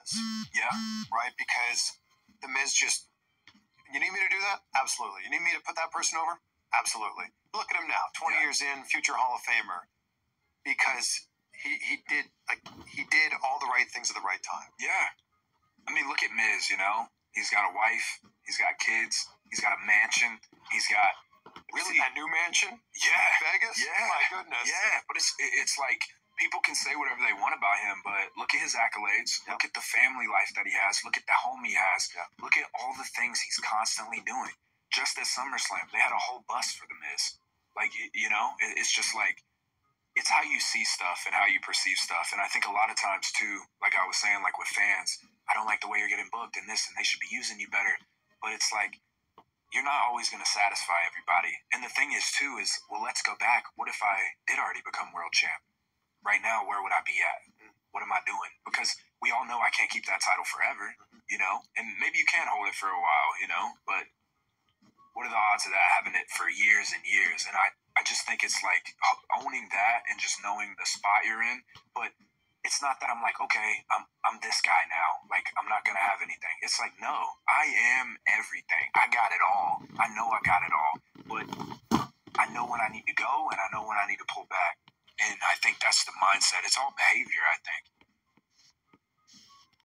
Miz. Yeah. Right? Because the Miz just, you need me to do that? Absolutely. You need me to put that person over? Absolutely. Look at him now, 20 years in, future Hall of Famer, because he did all the right things at the right time. Yeah. I mean, look at Miz, you know? He's got a wife. He's got kids. He's got a mansion. He's got... Really? A new mansion? Yeah. Vegas? Yeah. My goodness. Yeah, but it's like people can say whatever they want about him, but look at his accolades. Yep. Look at the family life that he has. Look at the home he has. Yep. Look at all the things he's constantly doing. Just at SummerSlam, they had a whole bus for the Miz. Like, you know, it's just like, it's how you see stuff and how you perceive stuff. And I think a lot of times too, like I was saying, like with fans, I don't like the way you're getting booked and this, and they should be using you better. But it's like, you're not always going to satisfy everybody. And the thing is too is, well, let's go back. What if I did already become world champ? Right now, where would I be at? What am I doing? Because we all know I can't keep that title forever, you know? And maybe you can hold it for a while, you know? But what are the odds of that having it for years and years? And I just think it's like owning that and just knowing the spot you're in. But it's not that I'm like, okay, I'm this guy now. Like, I'm not going to have anything. It's like, no, I am everything. I got it all. I know I got it all. But I know when I need to go and I know when I need to pull back. And I think that's the mindset. It's all behavior, I think.